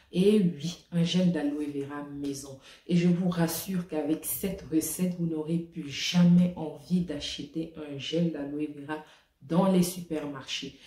Et oui, un gel d'aloe vera maison. Et je vous rassure qu'avec cette recette, vous n'aurez plus jamais envie d'acheter un gel d'aloe vera dans les supermarchés.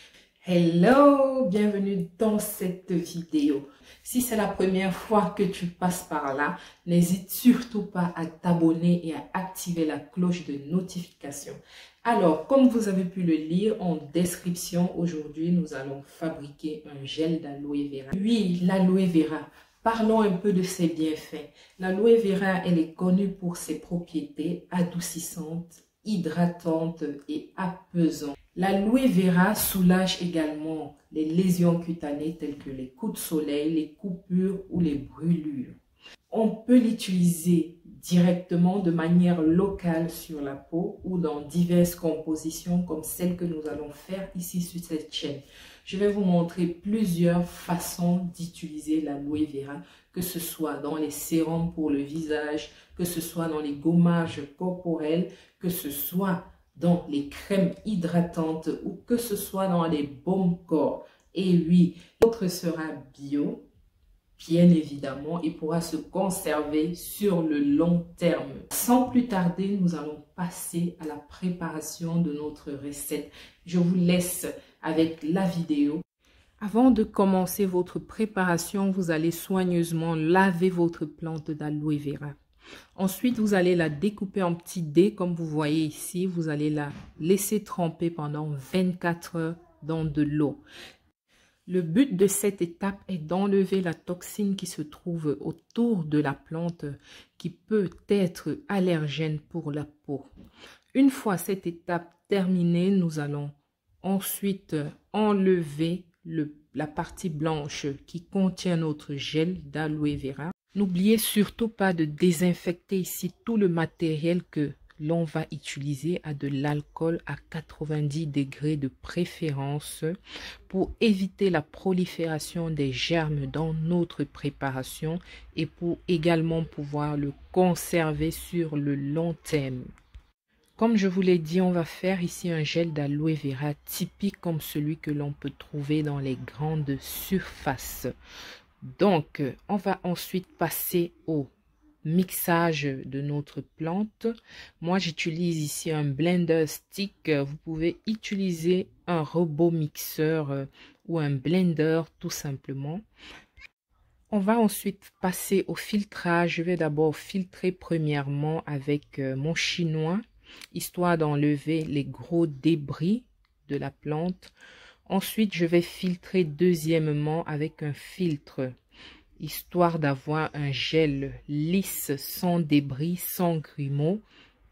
Hello, bienvenue dans cette vidéo. Si c'est la première fois que tu passes par là, n'hésite surtout pas à t'abonner et à activer la cloche de notification. Alors, comme vous avez pu le lire en description, aujourd'hui, nous allons fabriquer un gel d'aloe vera. Oui, l'aloe vera. Parlons un peu de ses bienfaits. L'aloe vera, elle est connue pour ses propriétés adoucissantes, hydratantes et apaisantes. L'aloe vera soulage également les lésions cutanées telles que les coups de soleil, les coupures ou les brûlures. On peut l'utiliser directement de manière locale sur la peau ou dans diverses compositions comme celle que nous allons faire ici sur cette chaîne. Je vais vous montrer plusieurs façons d'utiliser l'aloe vera, que ce soit dans les sérums pour le visage, que ce soit dans les gommages corporels, que ce soit dans les crèmes hydratantes ou que ce soit dans les baumes corps. Et oui, l'autre sera bio, bien évidemment, et pourra se conserver sur le long terme. Sans plus tarder, nous allons passer à la préparation de notre recette. Je vous laisse avec la vidéo. Avant de commencer votre préparation, vous allez soigneusement laver votre plante d'aloe vera. Ensuite, vous allez la découper en petits dés comme vous voyez ici. Vous allez la laisser tremper pendant 24 heures dans de l'eau. Le but de cette étape est d'enlever la toxine qui se trouve autour de la plante qui peut être allergène pour la peau. Une fois cette étape terminée, nous allons ensuite enlever la partie blanche qui contient notre gel d'aloe vera. N'oubliez surtout pas de désinfecter ici tout le matériel que l'on va utiliser à de l'alcool à 90 degrés de préférence pour éviter la prolifération des germes dans notre préparation et pour également pouvoir le conserver sur le long terme. Comme je vous l'ai dit, on va faire ici un gel d'aloe vera typique comme celui que l'on peut trouver dans les grandes surfaces. Donc, on va ensuite passer au mixage de notre plante. Moi, j'utilise ici un blender stick. Vous pouvez utiliser un robot mixeur ou un blender tout simplement. On va ensuite passer au filtrage. Je vais d'abord filtrer premièrement avec mon chinois, histoire d'enlever les gros débris de la plante. Ensuite, je vais filtrer deuxièmement avec un filtre, histoire d'avoir un gel lisse, sans débris, sans grumeaux.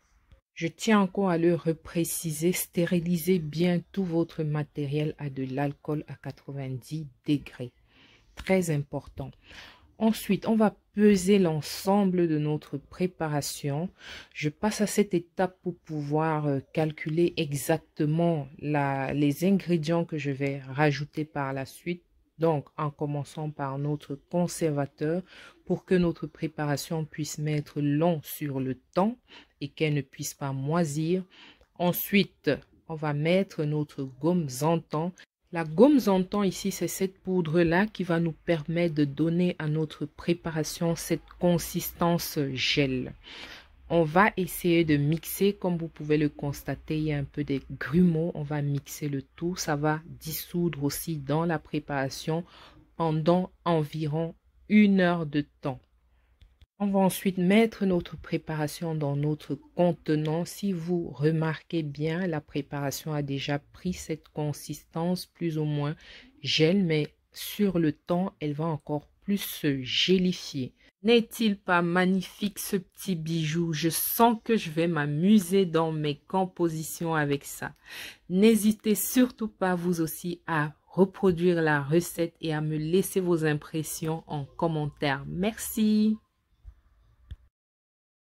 Je tiens encore à le repréciser, stérilisez bien tout votre matériel à de l'alcool à 90 degrés. Très important. Ensuite, on va peser l'ensemble de notre préparation. Je passe à cette étape pour pouvoir calculer exactement les ingrédients que je vais rajouter par la suite. Donc, en commençant par notre conservateur pour que notre préparation puisse mettre long sur le temps et qu'elle ne puisse pas moisir. Ensuite, on va mettre notre gomme Zantan. La gomme Zantan ici, c'est cette poudre-là qui va nous permettre de donner à notre préparation cette consistance gel. On va essayer de mixer, comme vous pouvez le constater, il y a un peu des grumeaux. On va mixer le tout, ça va dissoudre aussi dans la préparation pendant environ 1 heure de temps. On va ensuite mettre notre préparation dans notre contenant. Si vous remarquez bien, la préparation a déjà pris cette consistance plus ou moins gel, mais sur le temps, elle va encore plus se gélifier. N'est-il pas magnifique ce petit bijou? Je sens que je vais m'amuser dans mes compositions avec ça. N'hésitez surtout pas vous aussi à reproduire la recette et à me laisser vos impressions en commentaire. Merci!